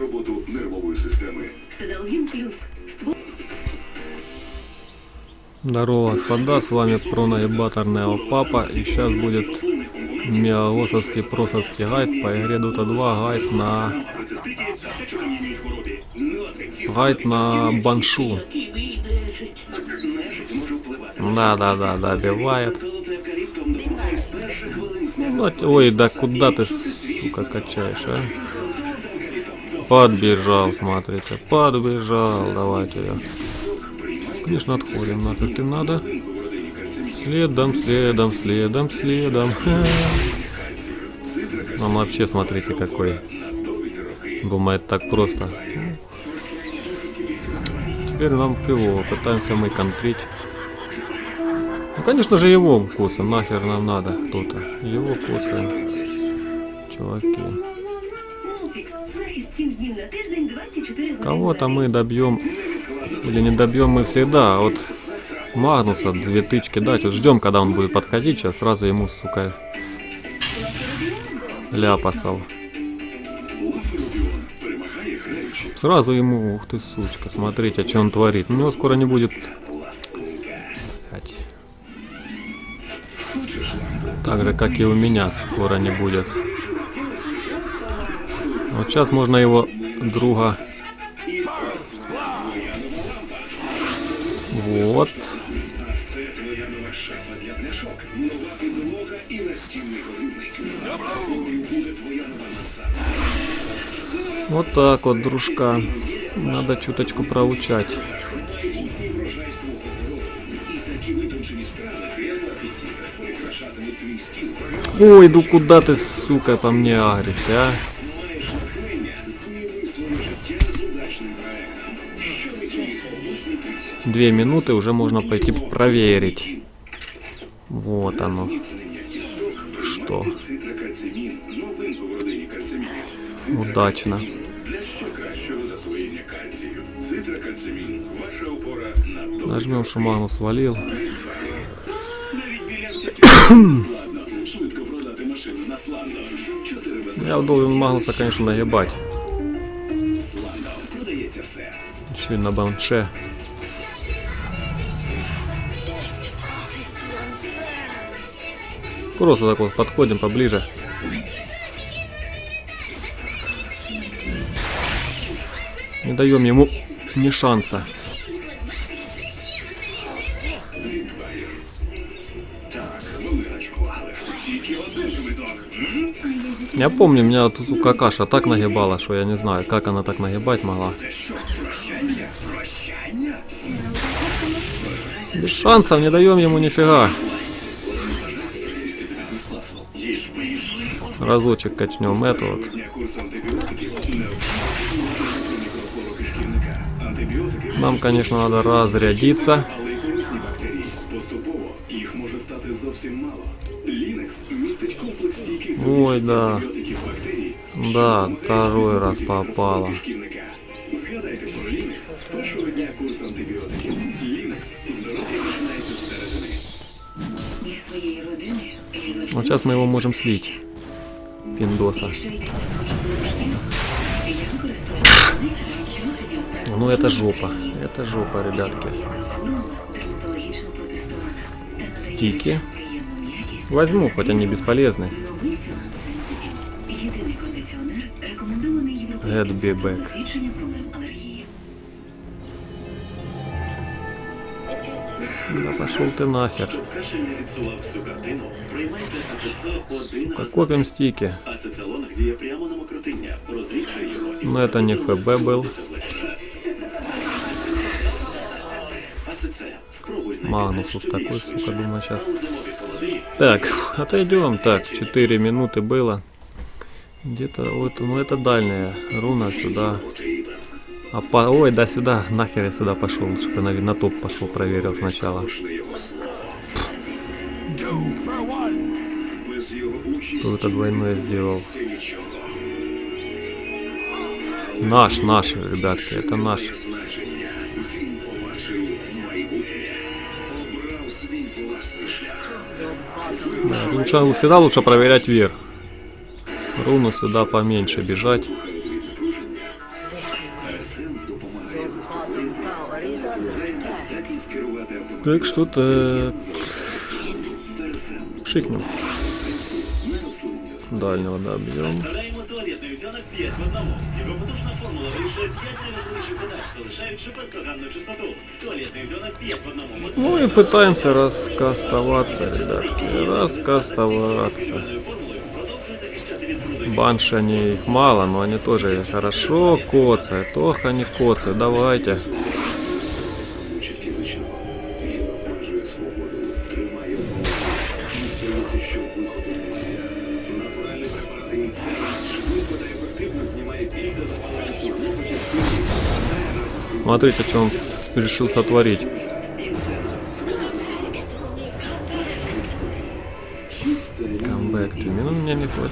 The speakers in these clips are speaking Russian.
роботу нервової системи. Седалгін плюс. Здорово, господа, с вами пронаебаторный папа, и сейчас будет мегалосовский просовский гайд по игре Dota 2, гайд на баншу. Да, добивает. Ну, ой, да куда ты, сука, качаешь, а? Подбежал, смотрите, подбежал, давайте я. Конечно, отходим, нафиг ты надо. Следом. Он вообще, смотрите, какой. Думает так просто. Теперь нам его пытаемся мы контрить. Ну, конечно же, его косаем. Нахер нам надо кто-то. Его косаем. Чуваки. Кого-то мы добьем. Или не добьем мы всегда. Вот Магнуса 2 тычки дать. Вот ждем, когда он будет подходить. Сейчас сразу ему, сука, ляпасал. Сразу ему, ух ты, сучка, смотрите, что он творит. У него скоро не будет. Так же, как и у меня, скоро не будет. Вот сейчас можно его друга. Вот. Вот так вот, дружка. Надо чуточку проучать. Ой, ну куда ты, сука, по мне агришься, а? 2 минуты, уже можно пойти проверить. Вот оно. Что? Удачно. Нажмем, что Магнус свалил. Я должен Магнуса, конечно, нагибать. Еще и на банше. Просто так вот подходим поближе. Не даем ему ни шанса. Я помню, меня тут сука Каша так нагибала, что я не знаю, как она так нагибать могла. Без шансов, не даем ему нифига. Разочек качнем эту вот. Нам, конечно, надо разрядиться. Ой, да. Да, 2-й раз попало. Вот сейчас мы его можем слить. Пиндоса. Ну это жопа. Это жопа, ребятки. Стики. Возьму, хоть они бесполезны. Head be back. Да пошел ты нахер. Сука, копим стики. Но это не ФБ был. Магнус вот такой, сука, думаю, сейчас. Так, отойдем. Так, 4 минуты было. Где-то вот, ну это дальняя руна сюда. Ой, да сюда, нахер я сюда пошел, лучше бы на топ пошел, проверил сначала. Кто это двойное сделал? Наш, ребятки, это наш. Да, ничего, всегда лучше проверять вверх. Руну сюда поменьше бежать. Так что так. Шикнем. Дальнего добьем. Ну и пытаемся раскастоваться, ребятки. Раскастоваться. Банши, они их мало, но они тоже хорошо коцают. Ох, они коцают. Давайте. Смотрите, что он решил сотворить. Камбэк. Ну, меня не хватит.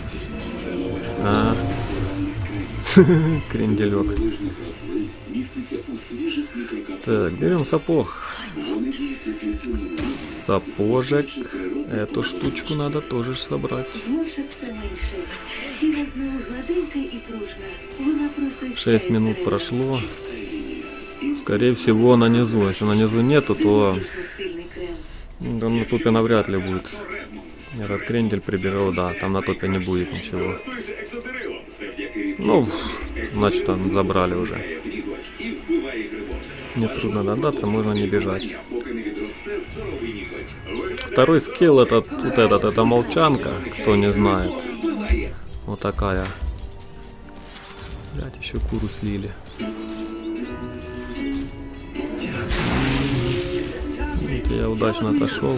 Кренделек. Так, берем сапог. Сапожек. Эту штучку надо тоже собрать. 6 минут прошло. Скорее всего на низу. Если на низу нету, то на топе навряд ли будет. Этот крендель приберу, да, там на топе не будет ничего. Ну, значит, там забрали уже. Не трудно догадаться, можно не бежать. Второй скилл этот, вот этот, это молчанка, кто не знает. Вот такая. Блять, еще куру слили. Видите, я удачно отошел.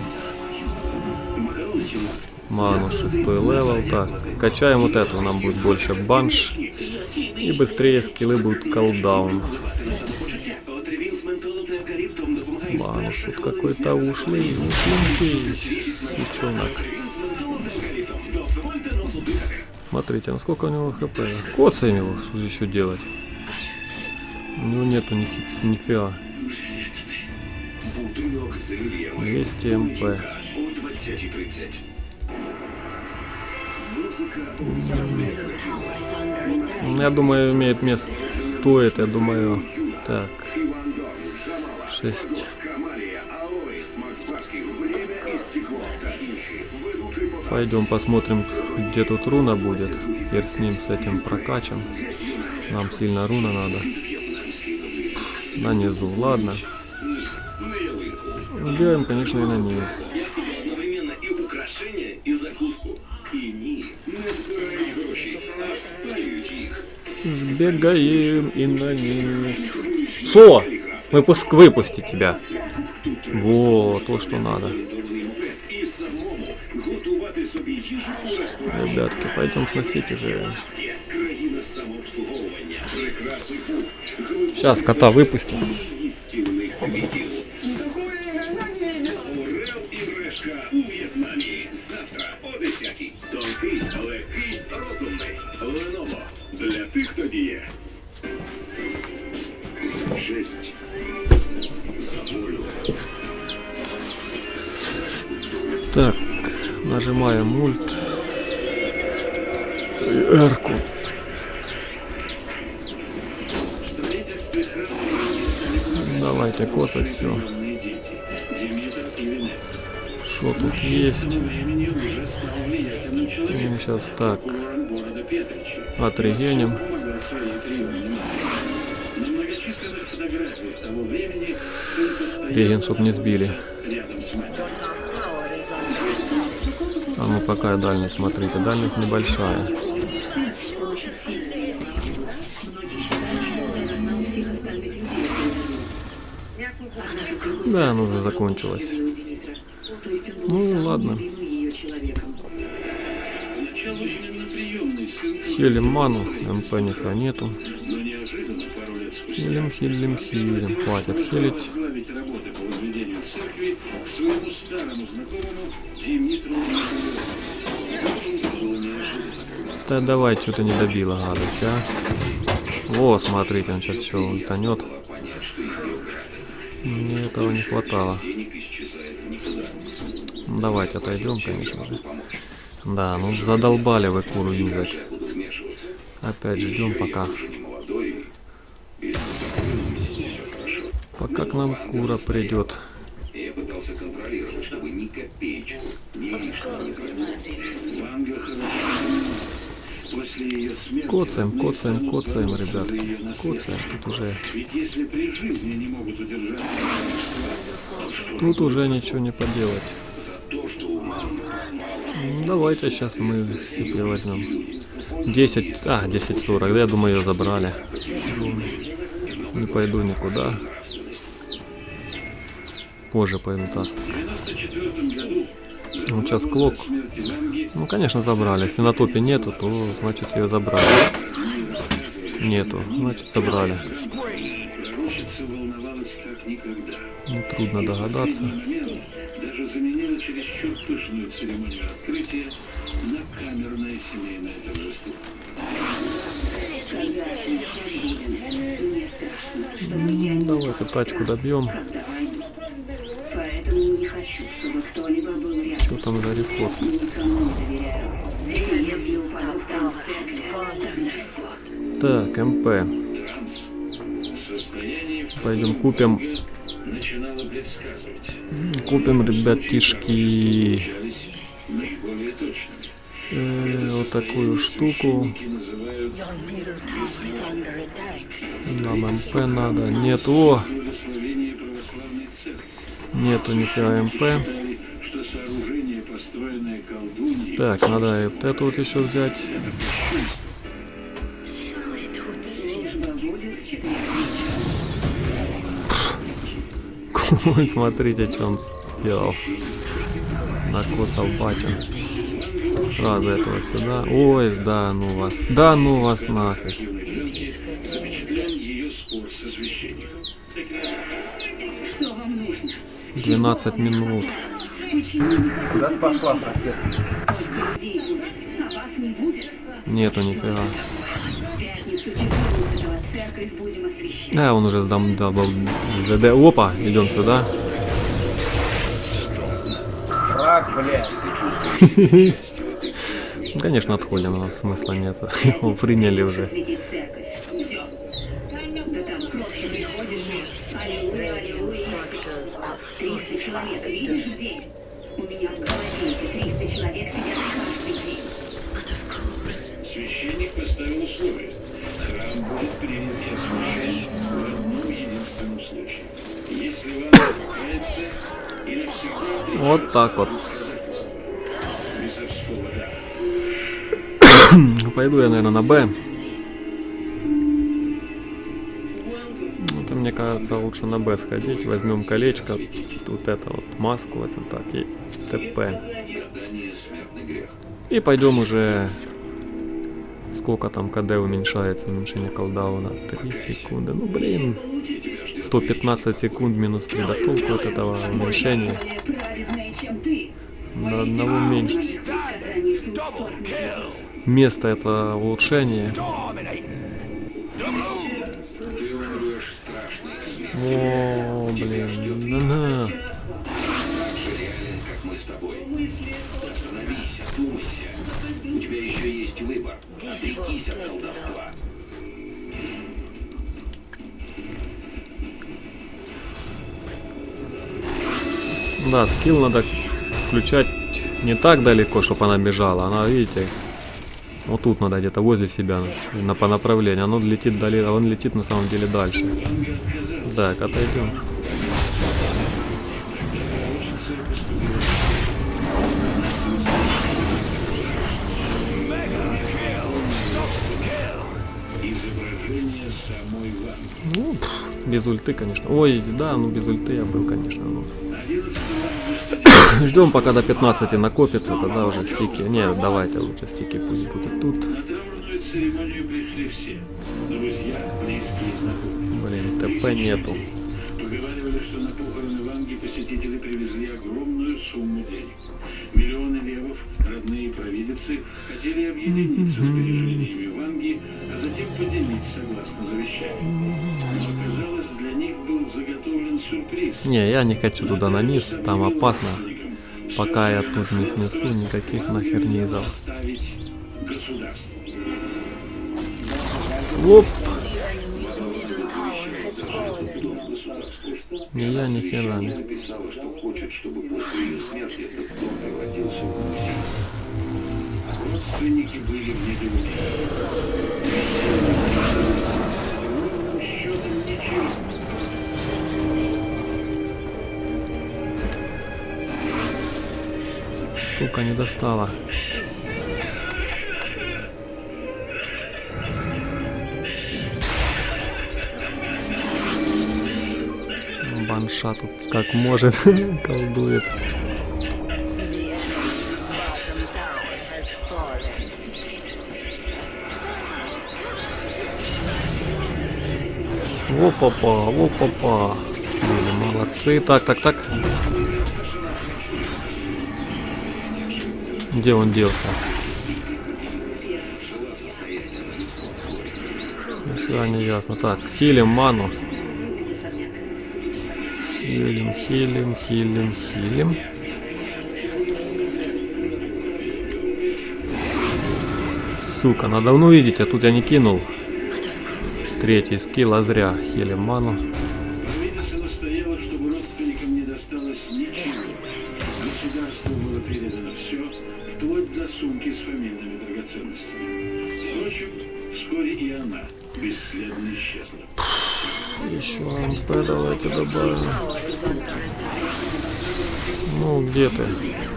Ману 6 левел. Так, качаем вот этого, нам будет больше банш. И быстрее скиллы будут колдаун. Банш тут какой-то ушлый. Сучонок. Смотрите, насколько у него хп. Коцаем его еще делать. У него нету нифига. 200 МП. Я думаю, имеет место. Стоит, я думаю. Так. 6. Пойдем посмотрим, где тут руна будет. Теперь с ним, с этим прокачем. Нам сильно руна надо. На низу, ладно. Делаем, конечно, и на низ. Сбегаем и на низ. Шо? Выпусти тебя. Вот, то, что надо. Ребятки, пойдем сносить уже. Сейчас кота выпустим. Так, нажимаем мульт. R-ку. Давайте коцать все. Что тут есть? Сейчас так. Отрегеним. Реген, чтоб не сбили. А ну пока дальность, смотрите, дальность небольшая. Да, она уже закончилась. Ну и ладно. Хилим ману, МП нифига нету. Хилим. Хватит хилить. Да давай, что-то не добила, гадость, а. Во, смотрите, он сейчас еще утонет. Мне этого не хватало. Давайте отойдем, конечно же. Да, ну задолбали вы куру юзать. Опять ждем пока. Пока к нам Кура придет. Я пытался контролировать, чтобы ни копеечку, ни лишнего не тратить. Ванга хорошо. После ее смерти... Коцаем, ребят. Коцаем, тут уже... Ведь если при жизни не могут удержать... Тут уже ничего не поделать. За то, что у мамы... Давайте сейчас мы себе возьмем. 10:40, да, я думаю, ее забрали. Не пойду никуда. Позже пойду так. Ну, сейчас клок. Ну, конечно, забрали. Если на топе нету, то значит ее забрали. Нету, значит забрали. Нетрудно догадаться. Даже заменила чересчур пышную церемонию открытия на камерное семейное торжество. Давайте тачку добьем. Поэтому не хочу, чтобы кто-либо был рядом. Что там за рекорд? Никому не доверяю. Если упаду в концерте, тогда все. Так, МП. Состояние Пойдем купим. начинало предсказывать. Купим, ребятишки, Наиболее точно. вот такую штуку. Называют Нам МП надо. Нет, о! благословение православной церкви. Нету нифига МП. Что сооружение, построенное колдуньей, Так, надо и вот эту вот еще взять. Служба будет в 4 Ой, смотрите, что он сделал. Накосал батин. Сразу это вот сюда. Ой, да ну вас. Да ну вас нафиг. запечатлен ее спор со священником. Что вам нужно? 12 минут. Куда ты пошла, профессор? Людей будет, а вас не будет. Нету нифига. В пятницу 14-го церковь будем освящать. А, он уже сдам дабл ЖД. Опа, идем сюда. Рак, блядь. Ну, конечно, отходим, но смысла нет. Его приняли уже. Светить церковь. Все. Да там просто приходишь. Аллилуйя, аллилуйя. 300 человек, видишь, в день? У меня в голове эти 300 человек сидят каждый день. Священник поставил условие. Храм будет принят и освящен в одном единственном случае. Если вам покается и навсегда Вот так вот. бесовского дара. Пойду я, наверное, на Б. Это, мне кажется, лучше на Б сходить. Возьмем колечко. Вот это вот маску, вот так. И ТП. Гадание смертный грех. И пойдем уже. Сколько там КД уменьшается, уменьшение колдауна? 3 секунды. Ну блин. 115 секунд минус 3. Да толку от этого уменьшения. Более праведные, чем ты. До одного меньше. Предсказаний ждут сотни людей. Место это улучшение. Ты умрешь страшной смертью. О, блин. На-на. Так же реален, как мы с тобой. Остановись, одумайся. У тебя еще есть выбор. Отрекись от колдовства. Да, скилл надо включать не так далеко, чтобы она бежала. Она, видите, вот тут надо где-то возле себя, по направлению. Оно летит далее, а он летит на самом деле дальше. Так, отойдем. Изображение самой Ванги. Ну, без ульты, конечно. Ой, да, ну без ульты я был, конечно. Ну. Ждем, пока до 15 накопится, тогда уже стики. Не, давайте лучше стики пусть будут тут. На траурную церемонию пришли все. Друзья, близкие и знакомые. Блин, ТП нету. Поговаривали, что на похороны Ванги посетители привезли огромную сумму денег. Миллионы левов, родные провидицы, хотели объединиться с сбережениями Ванги, а затем поделить согласно завещанию. Но оказалось, для них был заготовлен сюрприз. Не, я не хочу туда на низ, там опасно. Пока я тут не снесу никаких нахер низов. Ставить государство. Оп! Завещание государству. Ни я, ни хера не. Написала, что хочет, чтобы после ее смерти этот дом превратился в музей. Родственники были в недоумении. Ровным счетом ничего. Сука, не достала. Банша тут как может колдует. Опа-па, опа-па. Молодцы. Так. Где он делся? Нифига не ясно. Так, хилим ману. Хилим. Сука, надо увидеть, а тут я не кинул. Третий скилл, а зря. Хилим ману. Правительство настояло, чтобы родственникам не досталось ничего. Государству было передано все, вплоть до сумки с фамильными драгоценностями. Впрочем, вскоре и она бесследно исчезла. Еще МП давайте добавим. Ну, где ты?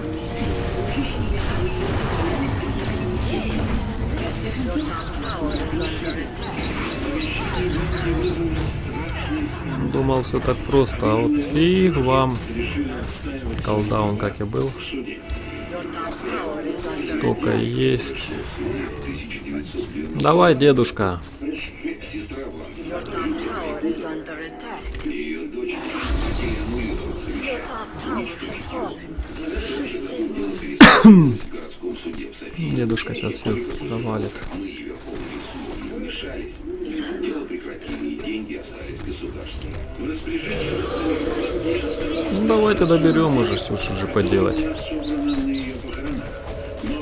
Думал, все так просто, а вот фиг вам. Колдаун как и был. Столько есть. Давай, дедушка. Ее дочь в городском суде в Софии. Дедушка сейчас все завалит. Мы и Верховный суд не вмешались. Дело прекратили, и деньги остались государству. В распоряжении Ну давайте доберем уже, что же поделать. собрано на ее похоронах. Но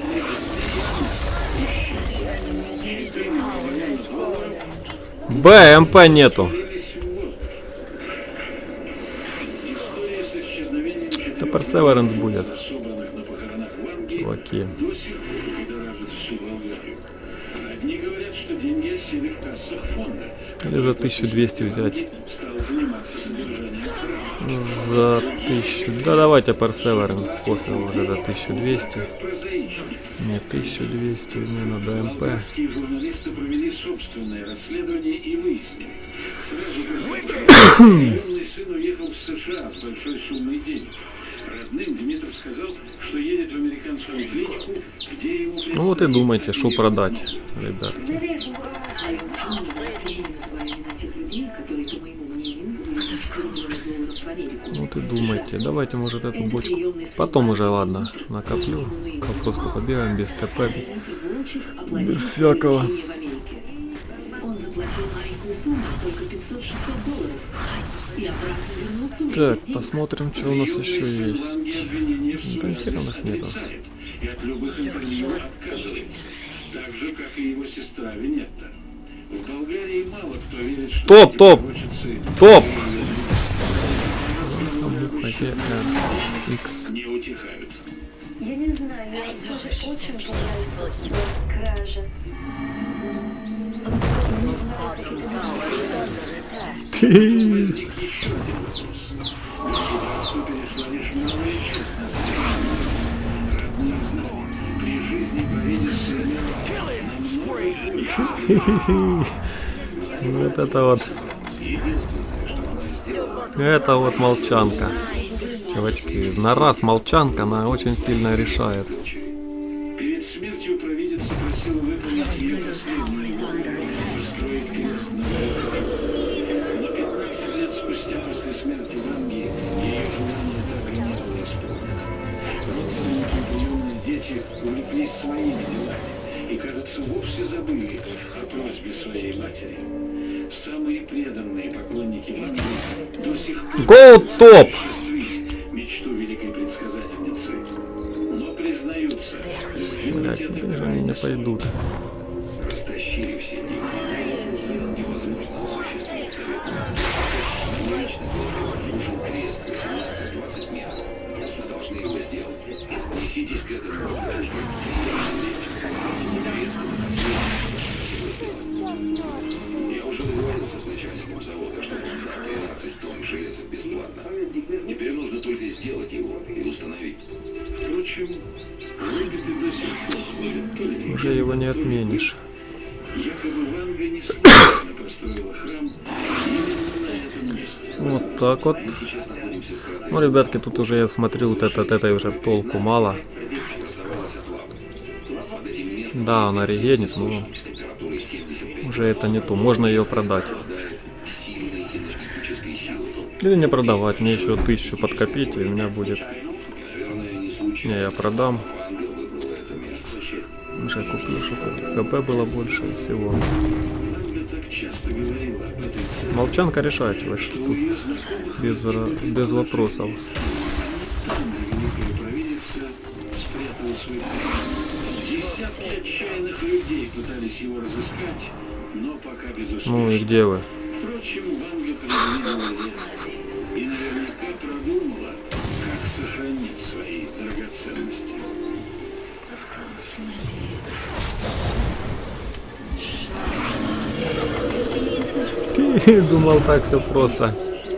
БМП нету. история с исчезновением Это Персеверанс будет. собранных на похоронах Ванги Чуваки. до сих пор будоражит всю Болгарию. Одни говорят, что деньги осели в кассах фонда. Или за 1200 взять. Стал заниматься содержанием храма. За 1000. Да давайте Персеверанс после уже за 1200. Прозаично. Не 1200, мне надо МП. Болгарские журналисты провели собственное расследование и выяснили. Сразу после приемный сын уехал в США с большой суммой денег. Родным Дмитрий сказал, что едет в американскую клинику, где ему Ну вот и думайте, что продать, ребят. Вот и думайте. Давайте, может, эту бочку. Потом уже, ладно, накоплю. Просто побегаем без ТП. Без всякого. Он заплатил маленькую сумму, только $500-600. И обратно вернулся. Так, посмотрим, что у нас еще есть. обвинения в Да хера у нас нету. и от любых интервью отказывается. Так же, как и его сестра Винетта. В Болгарии мало кто верит, что Топ! Топ! X. не утихают. Я не знаю, мне тоже очень понравится кража. Ты. Еще один вопрос. Государству перешла лишь малая часть наследия. Родные знали, при жизни правительства Вот это вот. Это вот молчанка. Чувачки, на раз молчанка, она очень сильно решает. перед смертью провидица просила выполнить ее последнюю волю, устроить крест на голове. Но 15 лет спустя после смерти Ванги ее желание так и не было исполнено. Родственники и приемные дети увлеклись своими делами и, кажется, вовсе забыли о просьбе своей матери. Самые преданные поклонники Ванги до сих пор Go топ! мечту великой предсказательницы. Но признаются, сделать Блять, это где же они не пойдут? растащили все деньги. Невозможно осуществить совет. Лично говорил, нужен бесплатно. Теперь нужно только сделать его и установить. Впрочем, логиты до сих пор ходят, то ли не Уже его не отменишь. якобы Ванга не случайно построила храм именно на этом месте. Вот так вот. Мы сейчас находимся в кратере. Ну, ребятки, тут уже я смотрю, вот от этой уже толку мало. Образовалась от лавы. Под этим местом Да, она регенит, но с температурой 75 уже это не то. Можно ее продать. обладает сильной энергетической силой. Или не продавать, мне еще 1000 подкопить, и у меня будет. Наверное, не случайно. Не, я продам. Ванга выбрала это место. Уже куплю, чтобы ХП было больше и всего. Ванга так часто говорила об этой цели, Молчанка решает, чувачки, что у тут ее знакомых без вопросов. великая провидица спрятала свой храм. Десятки отчаянных людей пытались его разыскать, но пока безуспешно. Ну и где вы? Впрочем, Ванга предвидела это и наверняка продумала, как сохранить свои драгоценности. Ты думал, так все просто.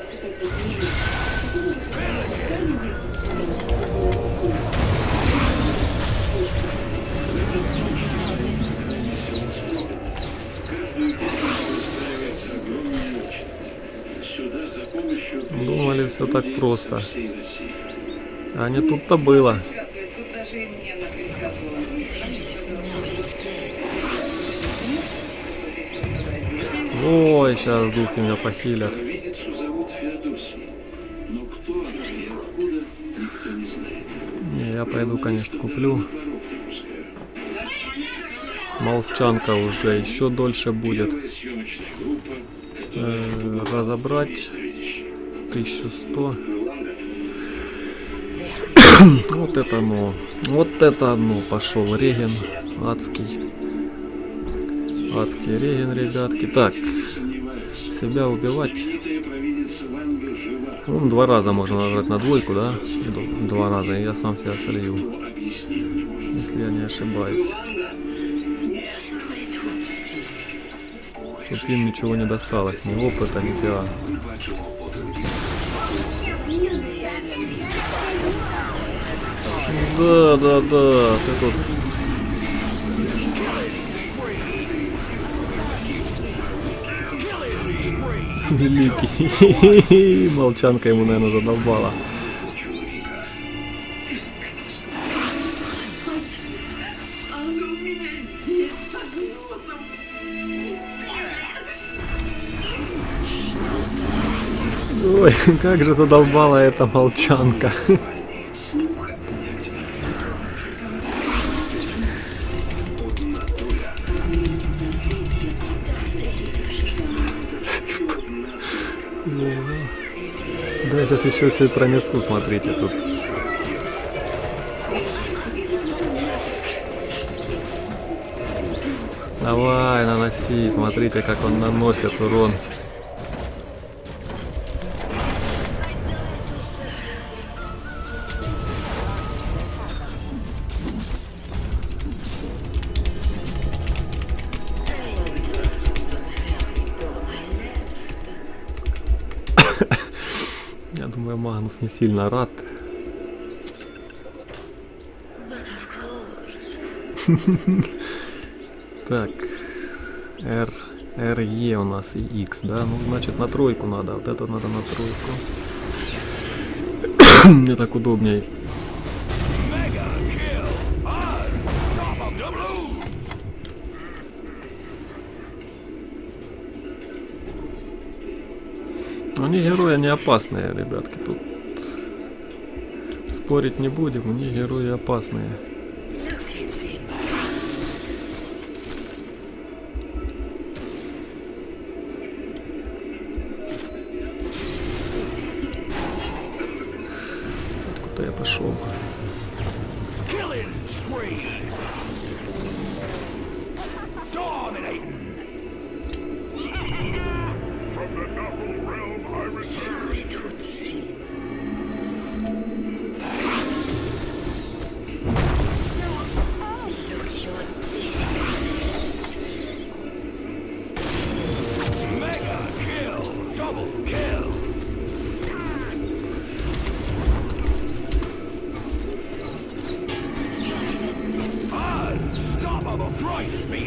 Каждую песню устраивается огромная очередь. Сюда за помощью Думали, все так просто. всей России. А не тут-то было. Тут даже и мне напредсказывала. Ой, сейчас духи меня похилят. Провидицу зовут Феодосией, но кто она и откуда, никто не знает. Не, я пойду, конечно, куплю. Порог не пускают. Молчанка уже еще дольше будет. Первая съемочная группа, которая Разобрать заведущая. 1100. Вот это оно. Вот это оно. Пошел реген. Адский. Адский реген, ребятки. Так, Сомневаюсь. себя убивать. Знаменитая провидица Ванга жива. Ну, 2 раза можно нажать на двойку, да? 2 раза, и я сам себя солью. Кто объяснить не может. Если я не ошибаюсь. Чтоб им ничего не досталось. Ни опыта, ни фига. Да, да, да. Ты тут. Великий. Молчанка ему, наверное, задолбала. Ой, как же задолбала эта молчанка. Да, я сейчас еще все пронесу, смотрите тут. Давай, наноси, смотрите, как он наносит урон. Я думаю, Магнус не сильно рад. Так, RE у нас и X, да? Ну, значит, на тройку надо. Вот это надо на тройку. Мне так удобней. Они герои не опасные, ребятки. Тут спорить не будем, у них герои опасные. Откуда я пошел?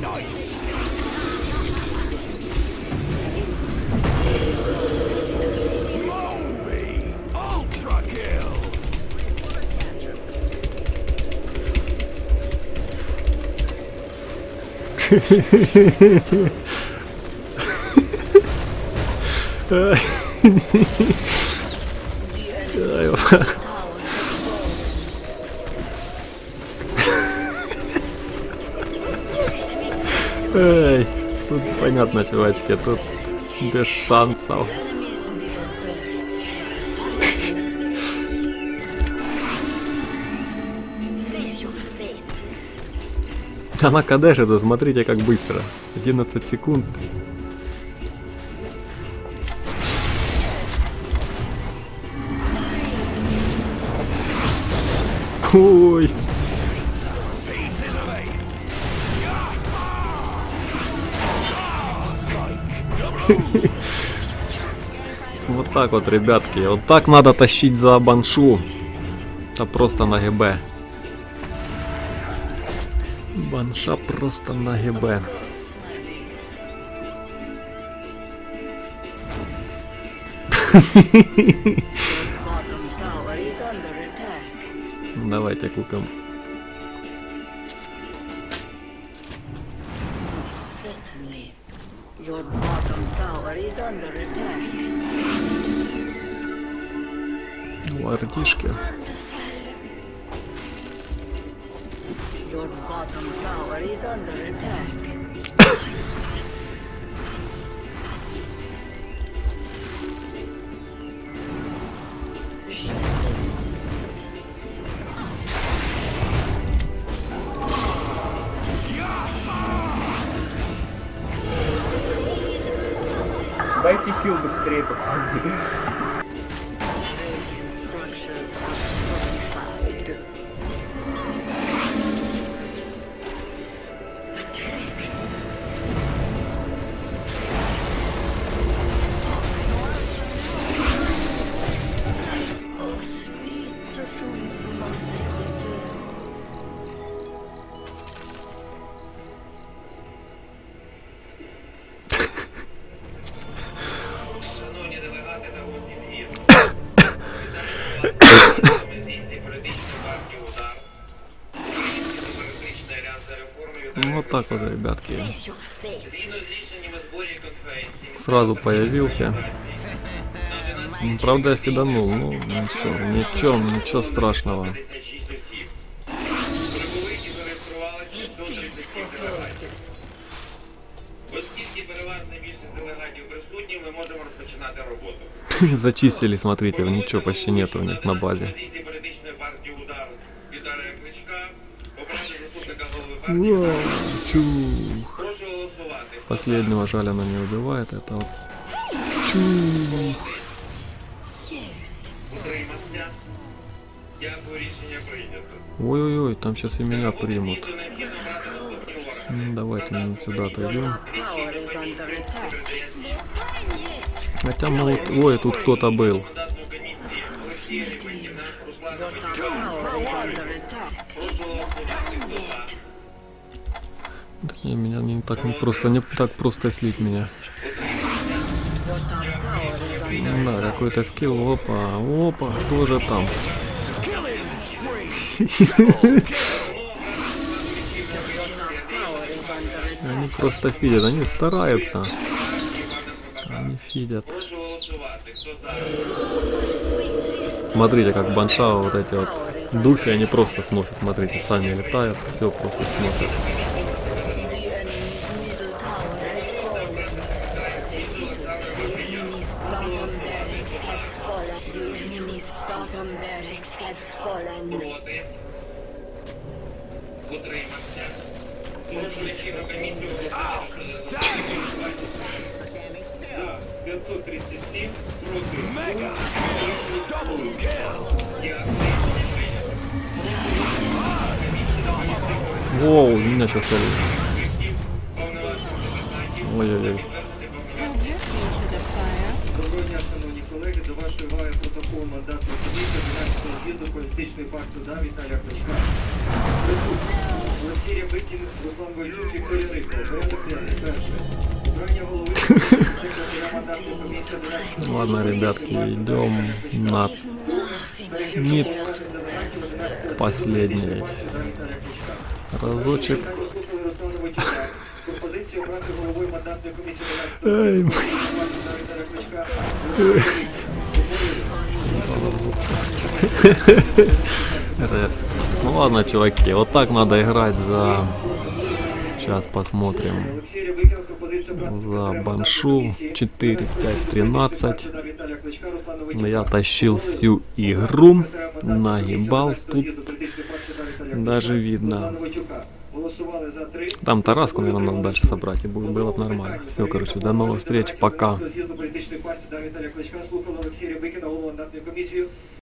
Эй, тут понятно, чувачки, тут без шансов. Она кадешит, смотрите, как быстро. 11 секунд. Ой. Вот так вот, ребятки. Вот так надо тащить за баншу. Это просто на ГБ. Банша просто на ГБ. Давайте купим. Лардишки. Дайте хил быстрее, пацаны. Вот так вот, ребятки. Сразу появился. Правда, я фиданул. Ну, ничего страшного. Зачистили, смотрите, ничего почти нет у них на базе. Чух. Последнего жаль, она не убивает. Это вот чух. Ой-ой-ой, там сейчас и меня примут. Давайте мы сюда отойдем. Хотя могут... Ой, тут кто-то был. Не, меня не так просто слить меня. Да, какой-то скилл. Опа, кто же там? Они просто фидят, они стараются. Они фидят. Смотрите, как банша, вот эти вот духи, они просто сносят. Смотрите, сами летают, все просто сносят. Воу, меня сейчас солит. Ой-ой-ой. Доброго дня, шановні колеги. До вашої уваги протокол мандатної комісії 12-го з'їзду політичної партії «Удар» Віталія Кличка. Олексій Рябикін, Руслан Войтюк, Вікторія Рибко. Порядок денний. Перше. Обрання голови Комісії мандатної комісії 11. Ладно, ребятки, идем на мид последний разочек. Також слухали Руслана Войтюка. Пропозицію обрати головою мандатної комісії 11. Ай, Віталія Кличка. рест. Ну ладно, чуваки, вот так надо играть за... Сейчас посмотрим. Олексій Рябикін з пропозицією обрати За секретарем Баншу мандатної комісії 4-5-13. Віталія Кличка, Руслана Но Войтюка. я тащил всю игру, нагибал тут, даже видно. Голосували за 3. Там Тараску, наверное, надо дальше собрать, и было бы нормально. Все, короче, до новых встреч, пока. З'їзду політичної партії Віталія Кличка слухали Олексія Рябикіна, голову мандатної комісії.